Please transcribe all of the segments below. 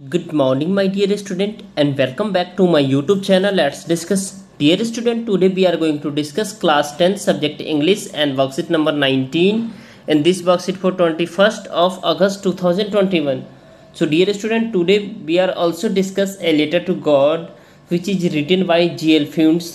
Good morning, my dear student, and welcome back to my YouTube channel. Let's discuss. Dear student, today we are going to discuss class 10 subject English and worksheet number 19. And this worksheet for 21st of August 2021. So, dear student, today we are also discuss a letter to God, which is written by G.L. Funes.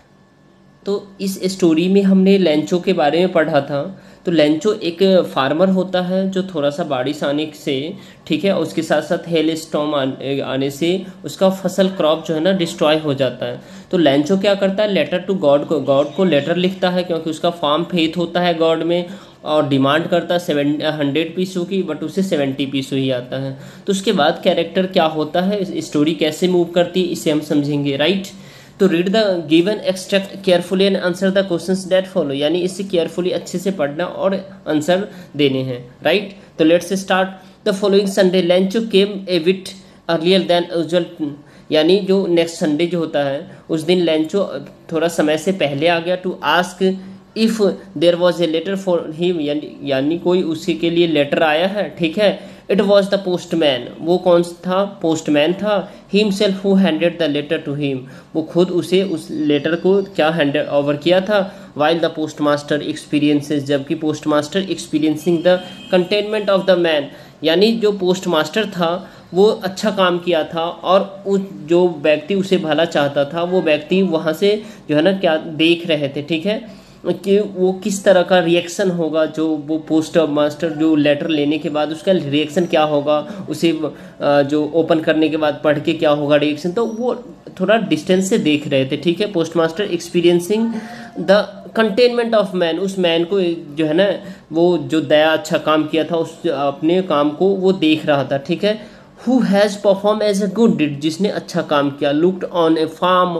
तो इस story में हमने Lencho के बारे में पढ़ा था। तो लेंचो एक फार्मर होता है जो थोड़ा सा बारिश आने से, ठीक है, उसके साथ साथ हेल स्टॉर्म आने से उसका फसल क्रॉप जो है ना डिस्ट्रॉय हो जाता है। तो लेंचो क्या करता है, लेटर टू गॉड को लेटर लिखता है, क्योंकि उसका फार्म फेथ होता है गॉड में, और डिमांड करता है 100 पीसों की, बट उसे 70 पीसों ही आता है। तो उसके बाद कैरेक्टर क्या होता है, स्टोरी कैसे मूव करती है, इसे हम समझेंगे, राइट। तो read the given extract carefully and answer the questions that follow, यानी इसे केयरफुली अच्छे से पढ़ना और आंसर देने हैं, राइट। तो let's start. The following Sunday Lencho came a bit earlier than usual, यानी जो नेक्स्ट संडे जो होता है उस दिन लेंचो थोड़ा समय से पहले आ गया। To ask if there was a letter for him, यानी कोई उसके के लिए लेटर आया है, ठीक है। इट वॉज द पोस्टमैन, वो कौन था, पोस्टमैन था। Himself who handed the letter to him, वो खुद उसे उस लेटर को क्या हैंड ओवर किया था। वाइल द पोस्टमास्टर एक्सपीरियंसेस, जबकि postmaster experiencing the contentment of the man, यानी जो पोस्टमास्टर था वो अच्छा काम किया था, और उस जो व्यक्ति उसे भला चाहता था वो व्यक्ति वहाँ से जो है ना क्या देख रहे थे, ठीक है, कि वो किस तरह का रिएक्शन होगा, जो वो पोस्ट मास्टर जो लेटर लेने के बाद उसका रिएक्शन क्या होगा, उसे जो ओपन करने के बाद पढ़ के क्या होगा रिएक्शन। तो वो थोड़ा डिस्टेंस से देख रहे थे, ठीक है। Postmaster experiencing the contentment of man, उस मैन को जो है ना वो जो दया अच्छा काम किया था उस अपने काम को वो देख रहा था, ठीक है। Who has perform as a good deed, जिसने अच्छा काम किया। Looked on a form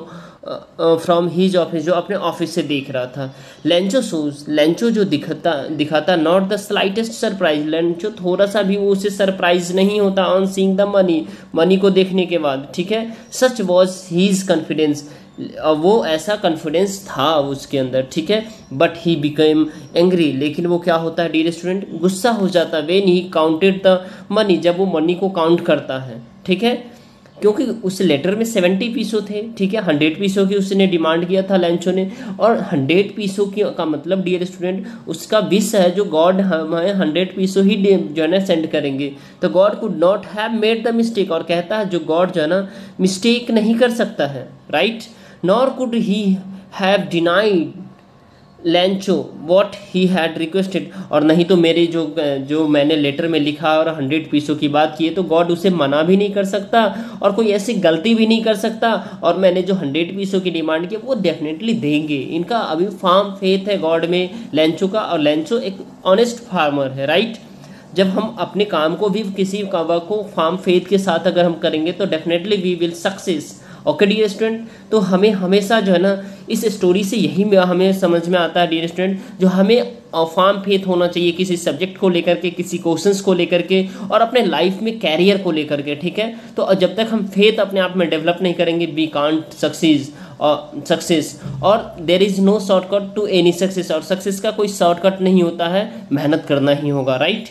from his office, जो अपने ऑफिस से देख रहा था। लेंचो शोज, लेंचो जो दिखाता not the slightest surprise, Lencho थोड़ा सा भी वो उसे सरप्राइज नहीं होता ऑन सीइंग द मनी को देखने के बाद, ठीक है। सच वॉज हीज कॉन्फिडेंस, वो ऐसा कॉन्फिडेंस था उसके अंदर, ठीक है। बट ही बिकेम एंग्री, लेकिन वो क्या होता है डियर स्टूडेंट, गुस्सा हो जाता है। When he counted the money, जब वो मनी को काउंट करता है, ठीक है, क्योंकि उस लेटर में 70 पीसों थे, ठीक है। 100 पीसों की उसने डिमांड किया था लेंचो ने, और 100 पीसों की का मतलब डियर स्टूडेंट उसका विश है जो गॉड हमें 100 पीसों ही जो है ना सेंड करेंगे। तो God could not have made the mistake, और कहता है जो गॉड जो है ना मिस्टेक नहीं कर सकता है, right. Nor could he have denied Lencho what he had requested, और नहीं तो मेरे जो मैंने लेटर में लिखा और 100 पीसों की बात की है तो गॉड उसे मना भी नहीं कर सकता और कोई ऐसी गलती भी नहीं कर सकता, और मैंने जो 100 पीसों की डिमांड की वो डेफिनेटली देंगे। इनका अभी फार्म फेथ है गॉड में लेंचो का, और लेंचो एक ऑनेस्ट फार्मर है, राइट। जब हम अपने काम को भी किसी काम को फार्म फेथ के साथ अगर हम करेंगे तो definitely we will success. Okay dear student, तो हमें हमेशा जो है ना इस स्टोरी से यही हमें समझ में आता है डियर स्टूडेंट, जो हमें फार्म फेथ होना चाहिए किसी सब्जेक्ट को लेकर के, किसी क्वेश्चंस को लेकर के, और अपने लाइफ में कैरियर को लेकर के, ठीक है। तो जब तक हम फेथ अपने आप में डेवलप नहीं करेंगे वी कांट सक्सेस, और there is no shortcut to any success, और सक्सेस का कोई शॉर्टकट नहीं होता है, मेहनत करना ही होगा, right.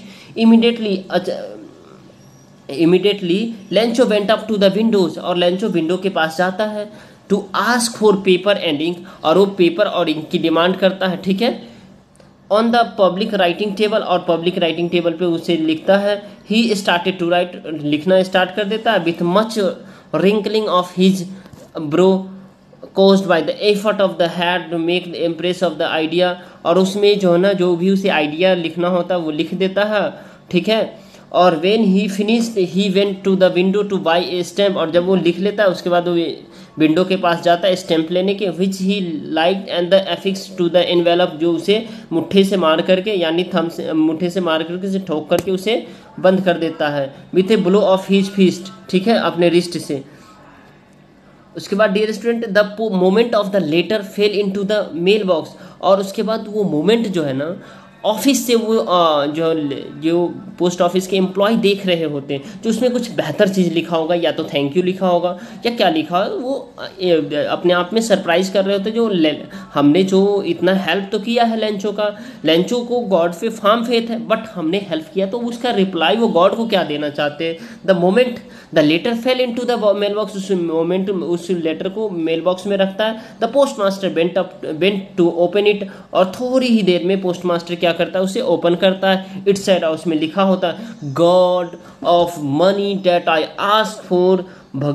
Immediately Lencho went up to the windows, और लेंचो विंडो के पास जाता है। To ask for paper and ink, और वो पेपर और इंक की डिमांड करता है, ठीक है। On the public writing table, और पब्लिक राइटिंग टेबल पे उसे लिखता है। ही स्टार्टेड टू राइट, लिखना स्टार्ट कर देता है। With much wrinkling of his brow caused by the effort of the head to make the impress of the idea, और उसमें जो है ना जो भी उसे आइडिया लिखना होता है वो लिख देता है, ठीक है। और when he finished he went to the window to buy a stamp, और जब वो लिख लेता है उसके बाद वो विंडो के पास जाता है स्टैंप लेने के। which he liked and the affixed to the envelope, जो उसे मुट्ठे से मार करके, यानी थंब से मुट्ठे से मार करके उसे ठोक करके उसे बंद कर देता है। with a blow of his fist, ठीक है, अपने रिस्ट से। उसके बाद dear student the moment of the letter fell into the mail box, और उसके बाद वो मोमेंट जो है ना ऑफिस से वो जो पोस्ट ऑफिस के एम्प्लॉय देख रहे होते हैं, जो उसमें कुछ बेहतर चीज़ लिखा होगा, या तो थैंक यू लिखा होगा या क्या लिखा होगा, वो अपने आप में सरप्राइज कर रहे होते जो हमने जो इतना हेल्प तो किया है लेंचो को गॉड पे फार्म फेथ है, बट हमने हेल्प किया, तो उसका रिप्लाई वो गॉड को क्या देना चाहते हैं। The moment the letter fell into the mail box, उस मोमेंट उस लेटर को मेल बॉक्स में रखता है। The postmaster went to open it, और थोड़ी ही देर में पोस्ट मास्टर क्या करता है, उसे ओपन करता है। इट सेड, उसमें लिखा होता है God of money that I ask for,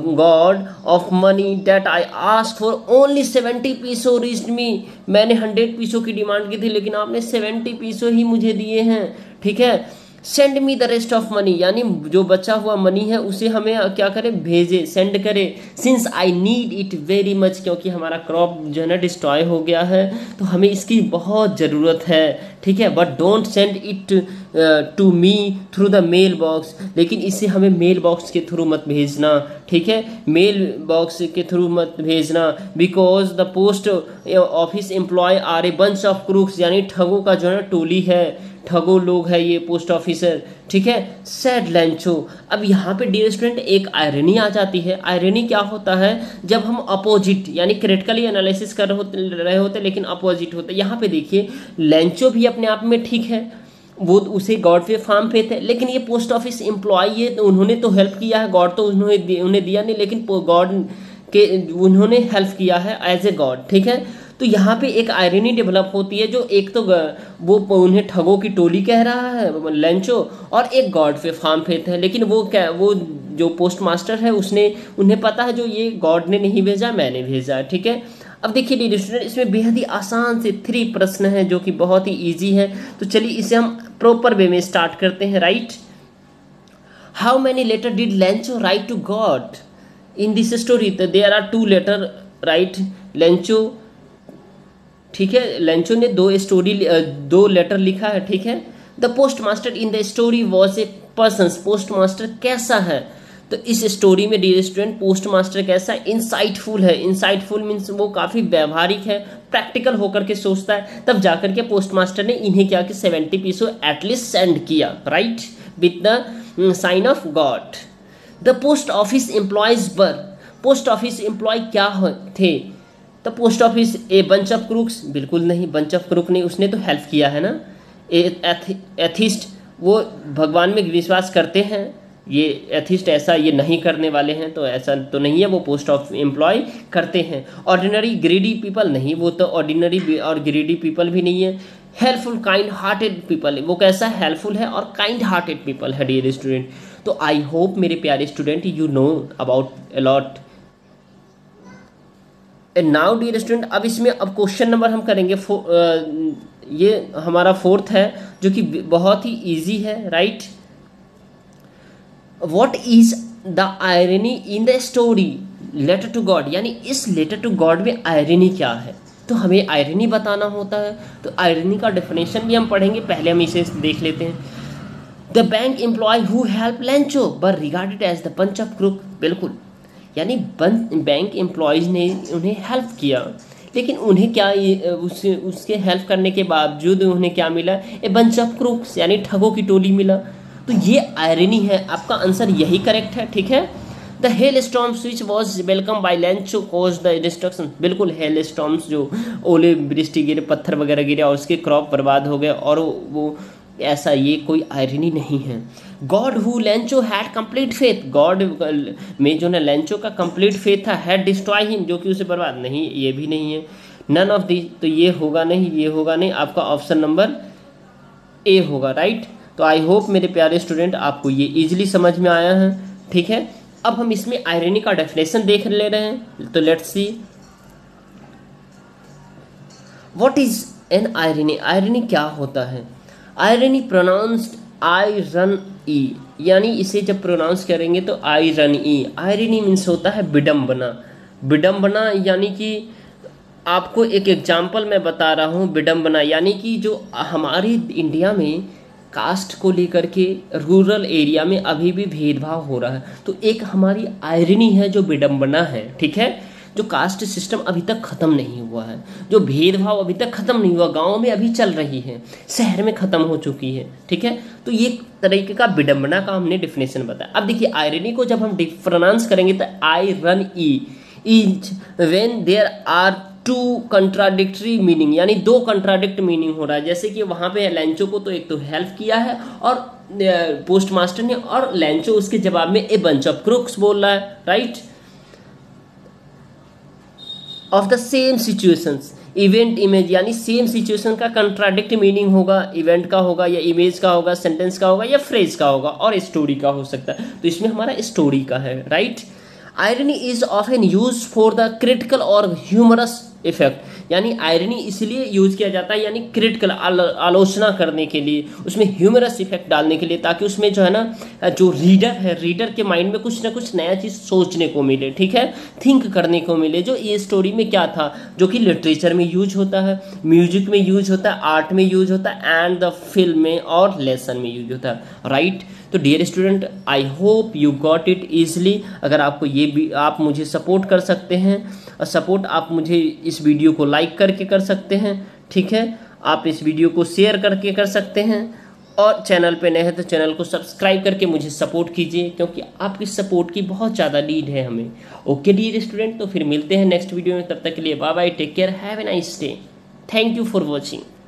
God of money that I asked for only 70 पैसों reached me, मैंने 100 पैसों की डिमांड की थी लेकिन आपने 70 पैसों ही मुझे दिए हैं, ठीक है। Send me the rest of money, यानी जो बचा हुआ मनी है उसे हमें क्या करें, भेजे, सेंड करे। Since I need it very much, क्योंकि हमारा क्रॉप जो है ना डिस्ट्रॉय हो गया है, तो हमें इसकी बहुत ज़रूरत है, ठीक है। But don't send it to me through the mail box, लेकिन इसे हमें मेल बॉक्स के थ्रू मत भेजना, ठीक है, मेल बॉक्स के थ्रू मत भेजना। Because the post office employee are a bunch of crooks, यानी ठगों का जो है टोली है, ठगो लोग है ये पोस्ट ऑफिसर, ठीक है। सैड लेंचो, अब यहाँ पे डियर स्टूडेंट एक आयरनी आ जाती है। आयरनी क्या होता है, जब हम अपोजिट यानी क्रिटिकली एनालिसिस कर रहे होते लेकिन अपोजिट होता है। यहाँ पे देखिए लेंचो भी अपने आप में ठीक है, वो उसे गॉड पे फार्म पे थे, लेकिन ये पोस्ट ऑफिस एम्प्लॉय ये तो उन्होंने तो हेल्प किया है, गॉड तो उन्हें दिया नहीं, लेकिन गॉड के उन्होंने हेल्प किया है एज ए गॉड, ठीक है। तो यहाँ पे एक आयरनी डेवलप होती है, जो एक तो वो उन्हें ठगों की टोली कह रहा है लेंचो, और एक गॉड पे फार्म फेथ है, लेकिन वो जो पोस्ट मास्टर है उसने उन्हें पता है जो ये गॉड ने नहीं भेजा, मैंने भेजा है, ठीक है। अब देखिए डियर स्टूडेंट, इसमें बेहद ही आसान से 3 प्रश्न हैं जो कि बहुत ही इजी है, तो चलिए इसे हम प्रॉपर वे में स्टार्ट करते हैं। Right, how many letter did Lencho write to God in this story, तो there are 2 letter, right. Lencho, ठीक है, लेंचो ने 2 लेटर लिखा है, ठीक है। The postmaster in the story was a person, postmaster कैसा है, तो इस स्टोरी में डियर स्टूडेंट पोस्ट मास्टर कैसा है, इंसाइटफुल है। इंसाइटफुल मीन्स वो काफ़ी व्यवहारिक है, प्रैक्टिकल होकर के सोचता है, तब जाकर के पोस्ट मास्टर ने इन्हें क्या कि 70 पैसों एटलीस्ट सेंड किया, राइट, with the sign of God. The post office employees were, post office employee क्या थे, तो post office a bunch of crooks, बिल्कुल नहीं, बंच ऑफ क्रूक नहीं, उसने तो हेल्प किया है ना। एथिस्ट, वो भगवान में विश्वास करते हैं, ये एथिस्ट ऐसा ये नहीं करने वाले हैं, तो ऐसा तो नहीं है, वो पोस्ट ऑफ एम्प्लॉय करते हैं। ऑर्डिनरी ग्रीडी पीपल नहीं, वो तो ऑर्डिनरी और ग्रीडी पीपल भी नहीं है। हेल्पफुल काइंड हार्टेड पीपल, वो कैसा हेल्पफुल है और काइंड हार्टेड पीपल है डियर स्टूडेंट। तो आई होप मेरे प्यारे student you know about a lot. And now dear student, अब इसमें अब क्वेश्चन नंबर हम करेंगे ये हमारा 4th है, जो कि बहुत ही इजी है, right. What is the irony in the story letter to God, यानी इस लेटर टू गॉड में आयरनी क्या है, तो हमें आयरनी बताना होता है। तो आयरनी का डेफिनेशन भी हम पढ़ेंगे, पहले हम इसे देख लेते हैं। The bank employee who help Lencho were regarded as the bunch of crook, बिल्कुल, यानी बैंक एम्प्लॉयज ने उन्हें हेल्प किया, लेकिन उन्हें क्या उसके हेल्प करने के बावजूद उन्हें क्या मिला, ए बंच ऑफ क्रूक्स, यानी ठगों की टोली मिला। तो ये आयरनी है, आपका आंसर यही करेक्ट है, ठीक है। The hailstorms which was welcome by Lencho cause the destruction, बिल्कुल, हेल स्टॉर्म्स जो ओले वृष्टि गिरे, पत्थर वगैरह गिरे और उसके क्रॉप बर्बाद हो गए, और वो ऐसा ये कोई आयरनी नहीं है। God who Lencho had complete faith, God में जो ना लेंचो का कंप्लीट फेथ था, हैड डिस्ट्रॉय हिम, जो कि उसे बर्बाद, नहीं, ये भी नहीं है। नन ऑफ दी, तो ये होगा नहीं, ये होगा नहीं, आपका ऑप्शन नंबर ए होगा, राइट। तो आई होप मेरे प्यारे स्टूडेंट आपको ये इजीली समझ में आया है, ठीक है। अब हम इसमें आयरनी का डेफिनेशन देख ले रहे हैं, तो let's see what is an irony. Irony क्या होता है, irony pronounced I run E, यानी इसे जब प्रोनाउंस करेंगे तो I run E. Irony means होता है विडम्बना, विडम्बना यानी कि आपको एक एग्जाम्पल मैं बता रहा हूँ, विडम्बना यानी कि जो हमारे इंडिया में कास्ट को लेकर के रूरल एरिया में अभी भी भेदभाव हो रहा है, तो एक हमारी आयरनी है जो विडम्बना है, ठीक है। जो कास्ट सिस्टम अभी तक ख़त्म नहीं हुआ है, जो भेदभाव अभी तक ख़त्म नहीं हुआ, गाँव में अभी चल रही है, शहर में ख़त्म हो चुकी है। ठीक है, तो ये तरीके का विडंबना का हमने डिफिनेशन बताया। अब देखिए आयरनी को जब हम प्रोनाउंस करेंगे तो iron is when there are two contradictory meaning, यानी दो कंट्राडिक्ट मीनिंग हो रहा है। जैसे कि वहां पे लैंचो को तो एक तो हेल्प किया है और पोस्ट मास्टर ने, और लैंचो उसके जवाब में ए बंच ऑफ क्रूक्स बोल रहा है, right, of the same situations. Event image, यानी सेम सिचुएशन का कंट्राडिक्ट मीनिंग होगा, इवेंट का होगा या इमेज का होगा, सेंटेंस का होगा या फ्रेज का होगा, और स्टोरी का हो सकता है। तो इसमें हमारा स्टोरी का है, right. Irony is often use for the critical और ह्यूमरस इफेक्ट, यानी आयरनी इसलिए यूज किया जाता है, यानी क्रिटिकल आलोचना करने के लिए, उसमें ह्यूमरस इफेक्ट डालने के लिए, ताकि उसमें जो है ना जो रीडर है, रीडर के माइंड में कुछ ना कुछ नया चीज़ सोचने को मिले, ठीक है, थिंक करने को मिले। जो ये स्टोरी में क्या था, जो कि लिटरेचर में यूज होता है, म्यूजिक में यूज होता है, आर्ट में यूज होता है, एंड द फिल्म में और लेसन में यूज होता है, राइट। तो dear student, I hope you got it easily. अगर आपको ये भी, आप मुझे सपोर्ट कर सकते हैं, और सपोर्ट आप मुझे इस वीडियो को लाइक करके कर सकते हैं, ठीक है, आप इस वीडियो को शेयर करके कर सकते हैं, और चैनल पे नए हैं तो चैनल को सब्सक्राइब करके मुझे सपोर्ट कीजिए, क्योंकि आपकी सपोर्ट की बहुत ज़्यादा नीड है हमें। ओके डियर स्टूडेंट, तो फिर मिलते हैं नेक्स्ट वीडियो में, तब तक के लिए bye bye, take care, have a nice day, thank you for watching.